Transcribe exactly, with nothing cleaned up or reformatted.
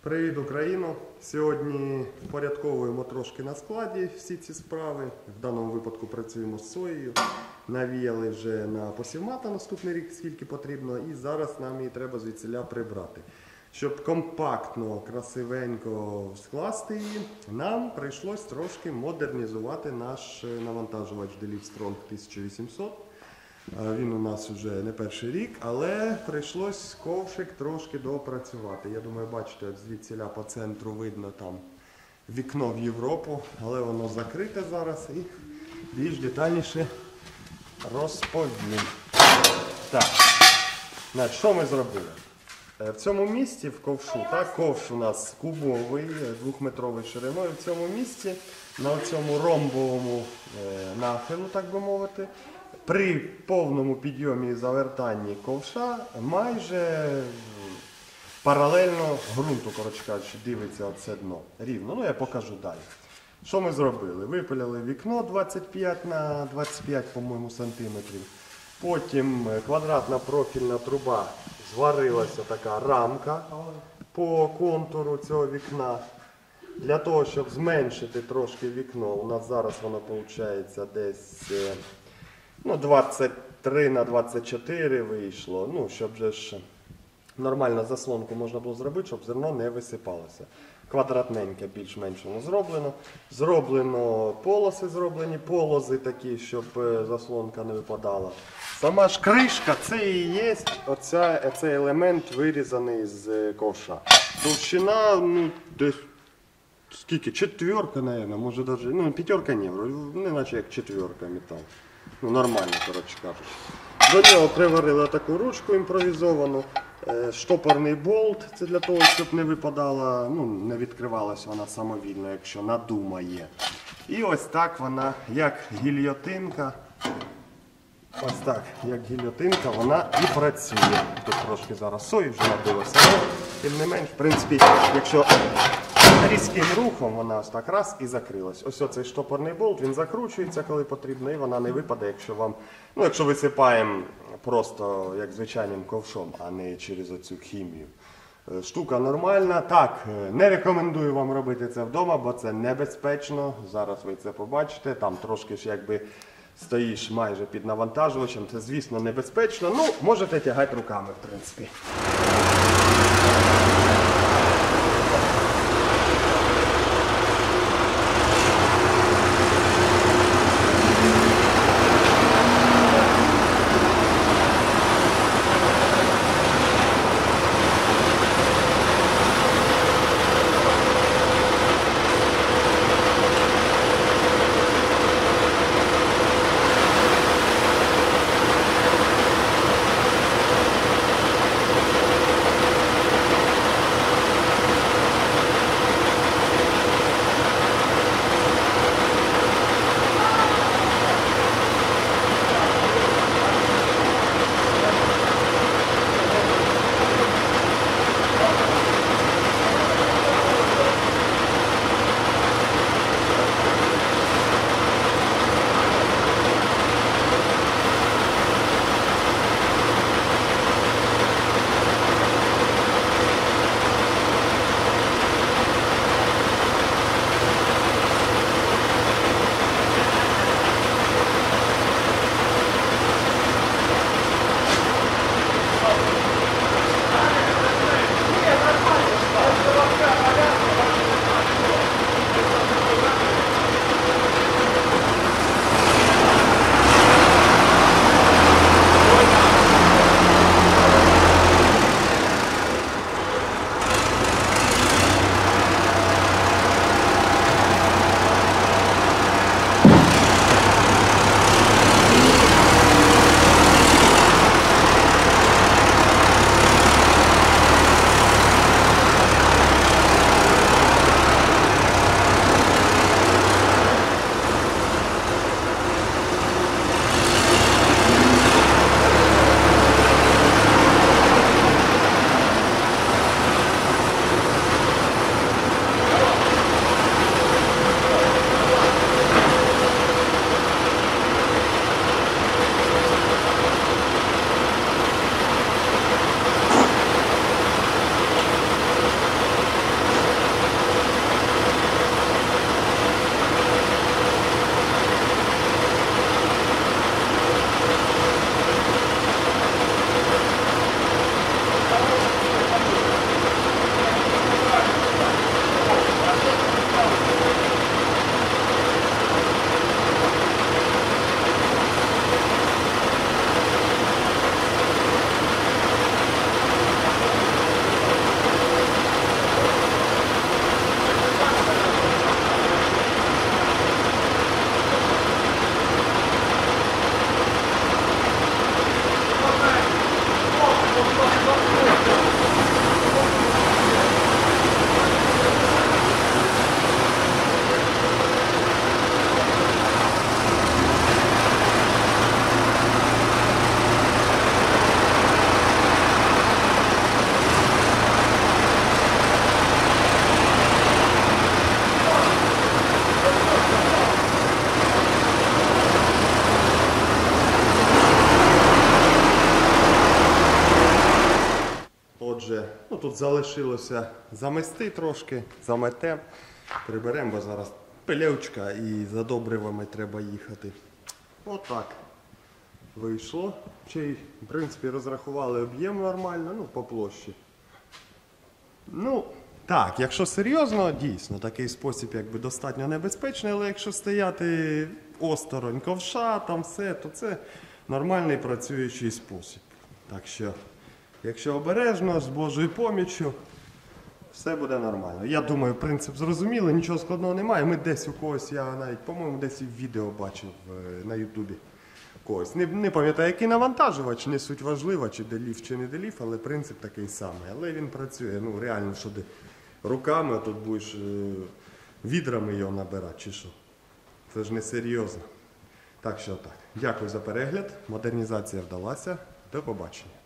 Привіт, Україно! Сьогодні впорядковуємо трошки на складі всі ці справи. В даному випадку працюємо з соєю. Навіяли вже на посівмата наступний рік, скільки потрібно. І зараз нам її треба звідсіля прибрати. Щоб компактно, красивенько скласти її, нам прийшлось трошки модернізувати наш навантажувач Delivstrong тисяча вісімсот. Він у нас вже не перший рік, але прийшлось ковшик трошки доопрацювати. Я думаю, бачите, звідсіля по центру видно там вікно в Європу, але воно закрите зараз і більш детальніше розповім. Так, значить, що ми зробили? В цьому місці, в ковшу, так, ковш у нас кубовий, двохметровий шириною, в цьому місці, на цьому ромбовому нахилу, так би мовити, при повному підйомі і завертанні ковша майже паралельно ґрунту, коротше кажучи, дивиться оце дно рівно. Ну, я покажу далі. Що ми зробили? Випиляли вікно двадцять п'ять на двадцять п'ять, по-моєму, сантиметрів. Потім квадратна профільна труба, зварилася така рамка по контуру цього вікна. Для того, щоб зменшити трошки вікно, у нас зараз воно виходить десь ну, двадцять три на двадцять чотири вийшло, ну, щоб же ж нормальну заслонку можна було зробити, щоб зерно не висипалося. Квадратненьке більш-менш воно зроблено. Зроблено полоси, зроблені полози такі, щоб заслонка не випадала. Сама ж кришка, це і є оця, цей елемент вирізаний з ковша. Товщина, ну, десь скільки? Четверка, мабуть, може навіть, ну, п'ятерка ні, не наче як четверка метал. Ну, нормально, коротше кажучи. До нього приварили таку ручку імпровізовану, штопорний болт, це для того, щоб не випадала, ну, не відкривалася вона самовільно, якщо надумає. І ось так вона, як гільйотинка, ось так, як гільйотинка, вона і працює. Тут трошки зараз сої вже набилося, але тим не менш, в принципі, якщо різким рухом вона ось так раз і закрилась. Ось оцей штопорний болт, він закручується, коли потрібно, і вона не випаде, якщо вам, ну, якщо висипаємо просто як звичайним ковшом, а не через оцю хімію. Штука нормальна. Так, не рекомендую вам робити це вдома, бо це небезпечно. Зараз ви це побачите. Там трошки ж якби стоїш майже під навантажувачем. Це, звісно, небезпечно. Ну, можете тягати руками, в принципі. тут залишилося замести трошки, замете. Приберемо, бо зараз пилючка і за добривами треба їхати. Отак вийшло. Ще й, в принципі, розрахували об'єм нормально, ну, по площі. Ну, так, якщо серйозно, дійсно, такий спосіб якби достатньо небезпечний, але якщо стояти осторонь ковша, там все, то це нормальний працюючий спосіб. Так що, якщо обережно, з Божою поміччю, все буде нормально. Я думаю, принцип зрозумілий, нічого складного немає. Ми десь у когось, я навіть, по-моєму, десь і в відео бачив е, на Ютубі когось. Не, не пам'ятаю, який навантажувач, не суть важлива, чи делів, чи не делів, але принцип такий самий. Але він працює, ну реально, що ти руками тут будеш е, відрами його набирати, чи що. Це ж не серйозно. Так що так. Дякую за перегляд. Модернізація вдалася. До побачення.